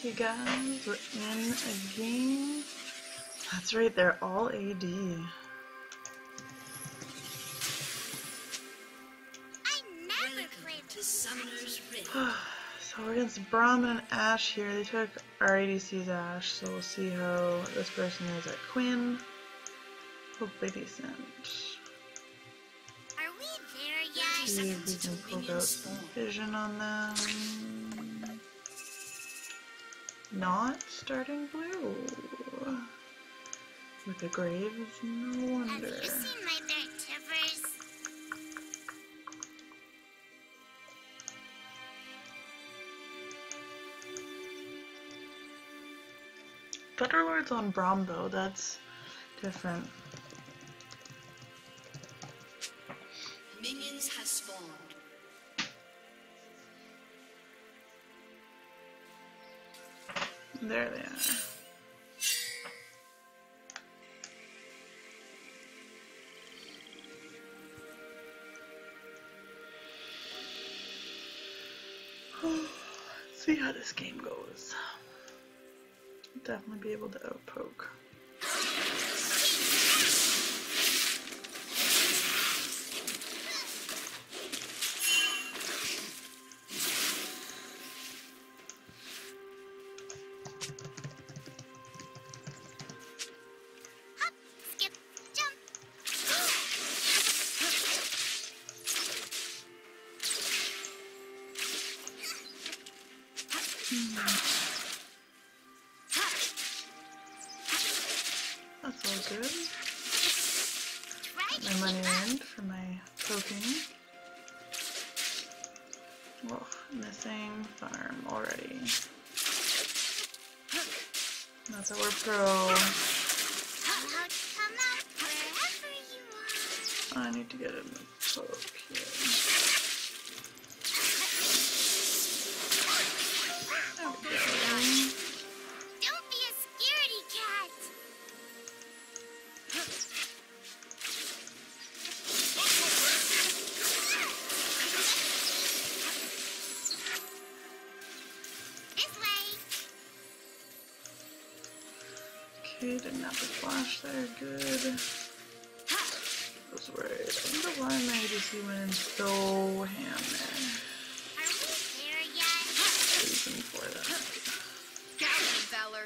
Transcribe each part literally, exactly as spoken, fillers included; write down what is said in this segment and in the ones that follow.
you guys, we're in a game. That's right, they're all A D. I never played to Summoner's Rift. So we're against Braum and Ashe here. They took our A D C's Ashe, so we'll see how this person is at Quinn. Hopefully decent. Are we there yet? See if we can poke out some vision on them. Not starting blue. With the Graves, no wonder. Have you seen my dirt tivers? Thunderlord's on Braum though, that's different. Minions have spawned. There they are. Let's see how this game goes. Definitely be able to outpoke. Hop, skip, jump. That's all good. My money earned for my poking. Oh, missing farm already. That's how we're pro. Come out, come out, wherever you are. I need to get in the poke here. There we go. Don't be a scaredy cat. This way. Okay, didn't have to flash there, good. I was worried. I wonder why my A D C went in so ham there. Are we there yet? Reason for that. Gallon Valor.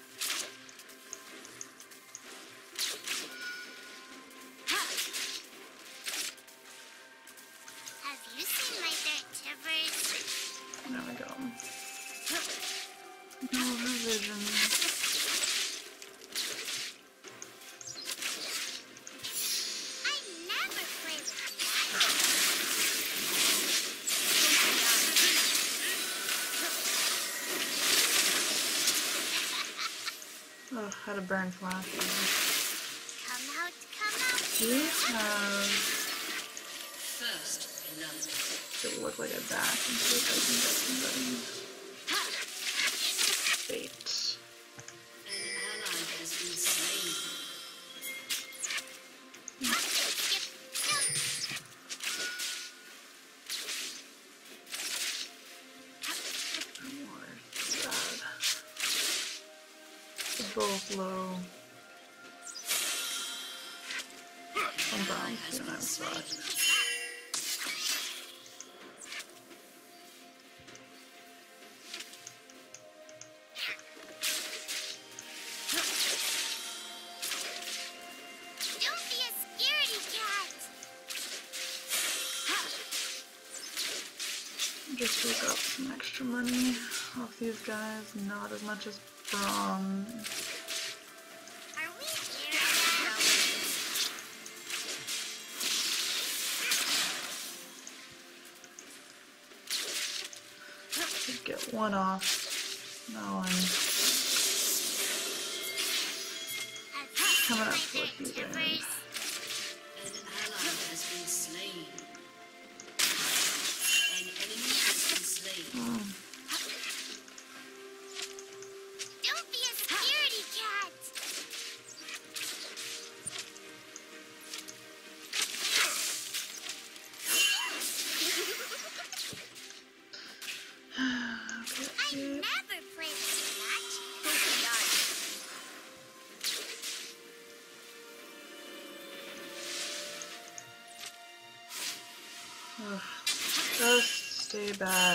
Have you seen my dirt tivers? There we go. No revision. I never played. Ugh, had a burn flash. Come out, come out. Do you have First blood. it look like a dash in case I can get somebody? Fate. An ally has been slain. More sad. They're both low. I'm brown too, and I'm sad. Don't be a scaredy cat. Just pick up some extra money off these guys, not as much as Braum. Are we there yet? Could get one off. No one Have you seen coming up my for dirt you there. tivers? An ally has been slain. An enemy has been slain. Mm. Don't be a scaredy cat. I Okay. never played. Ugh. Just stay back.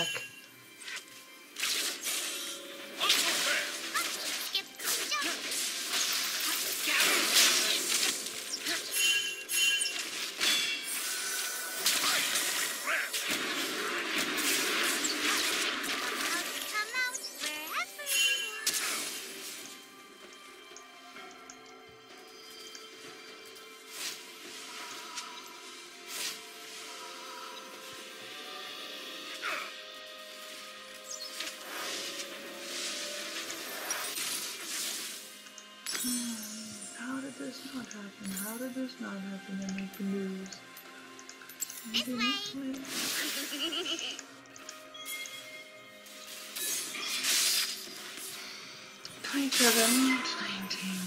How did this not happen? How did this not happen and make the news? This way. twenty-seven to nineteen.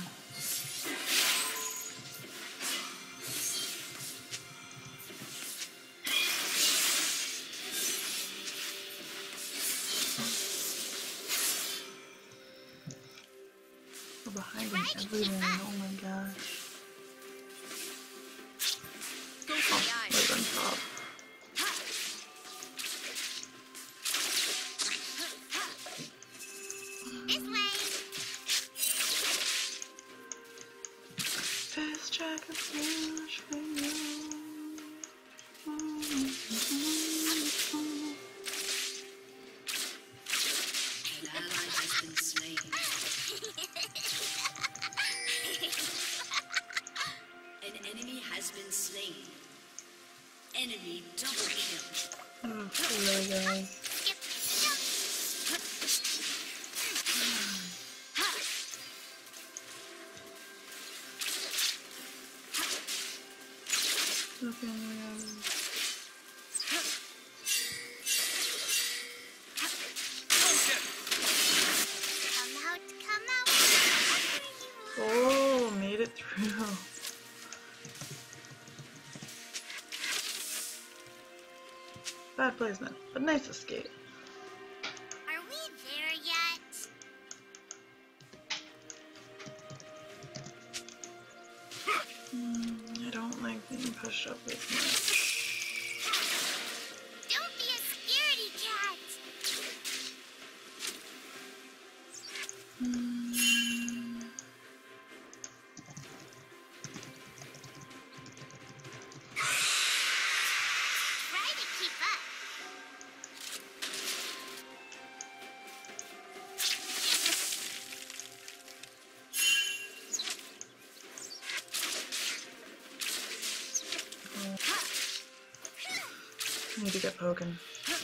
We're behind in everything. Oh my gosh. Go for the Oh, eye. right on top. This way. Fast track of flash for you. An ally has been slain. An enemy has been slain. Enemy double kill. Oh, really, guys. Skip, jump. Okay, yeah. Come out, come out. Oh, made it through. Bad placement, but nice escape. Are we there yet? Hmm, I don't like being pushed up this much. Don't be a scaredy cat. Hmm. Try to keep up. I need to get poking.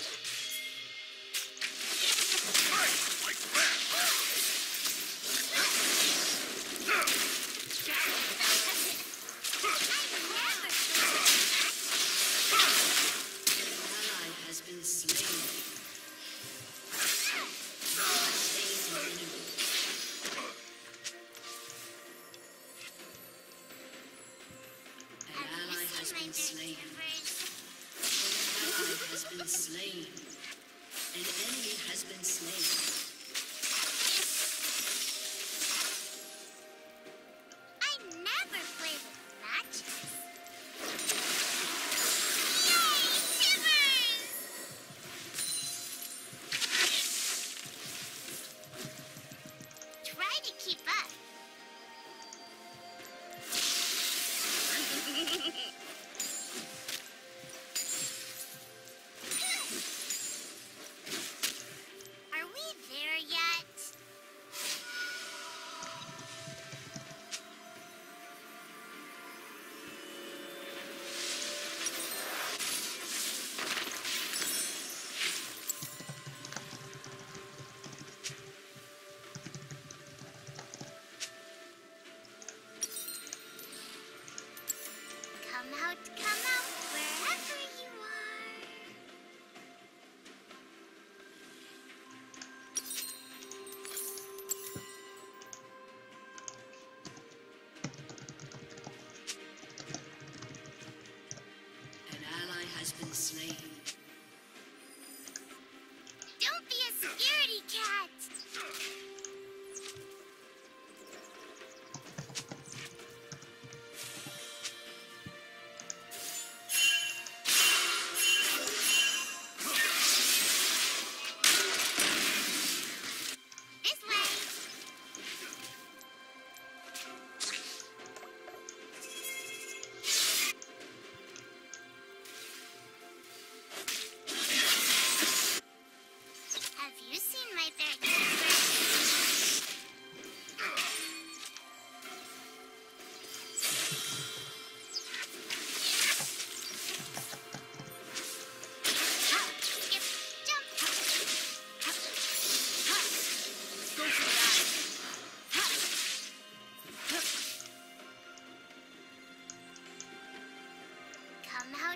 Ally has been slain. Slain an enemy. An ally has been slain. An ally has been slain. An enemy has been slain. I never play with matches. Yay, shivers! Try to keep up. Are we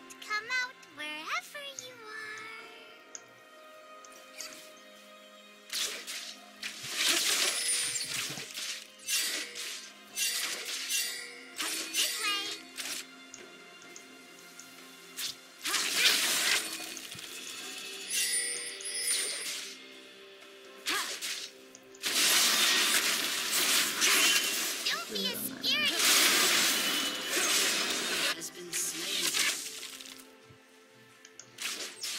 out, come out wherever you are. This way. Don't be a scary. Has been slain.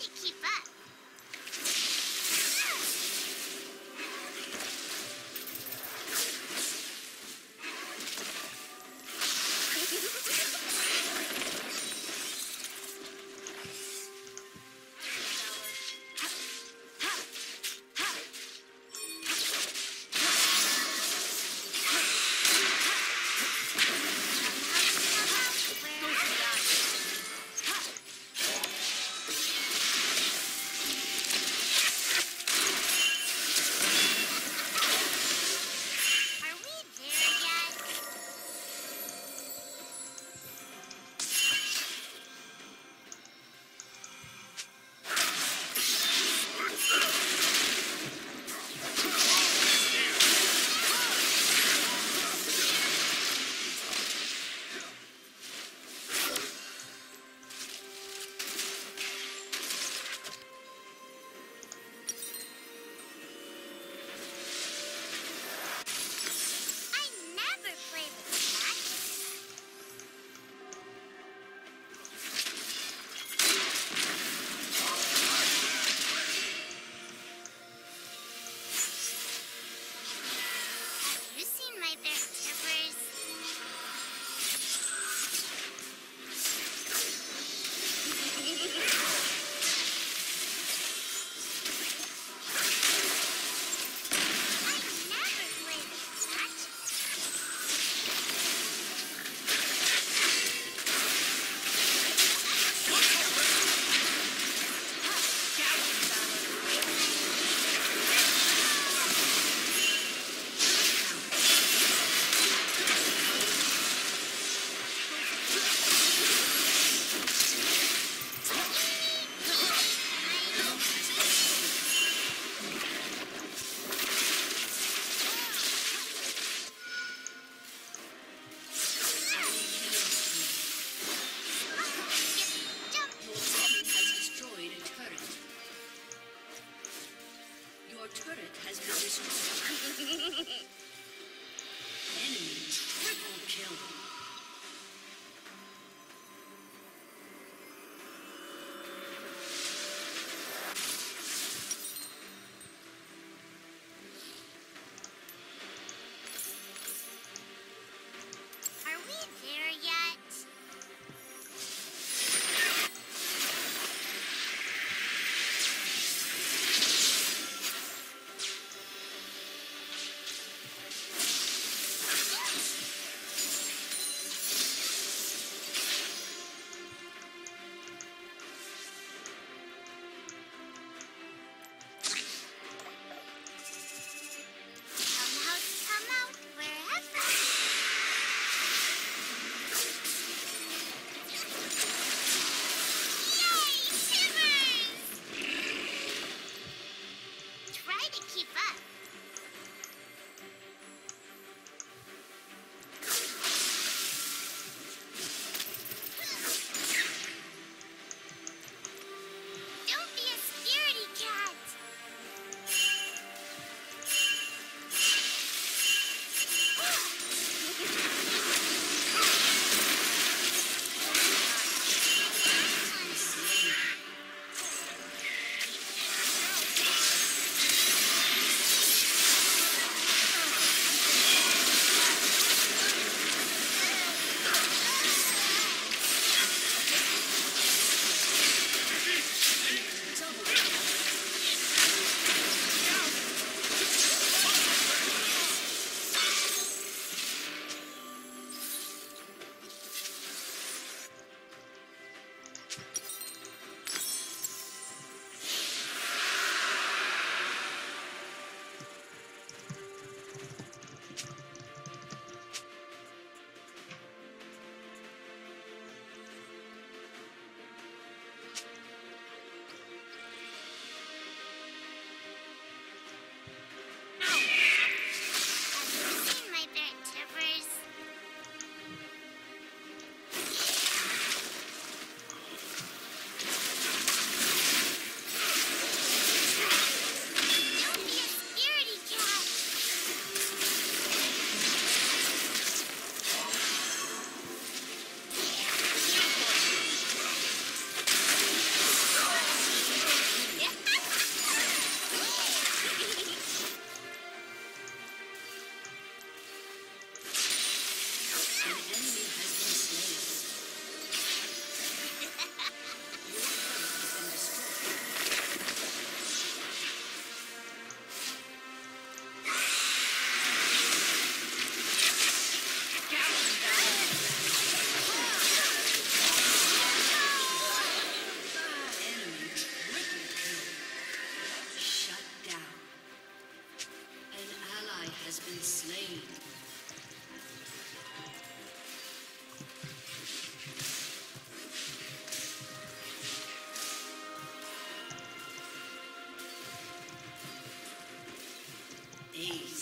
to keep up. Eight.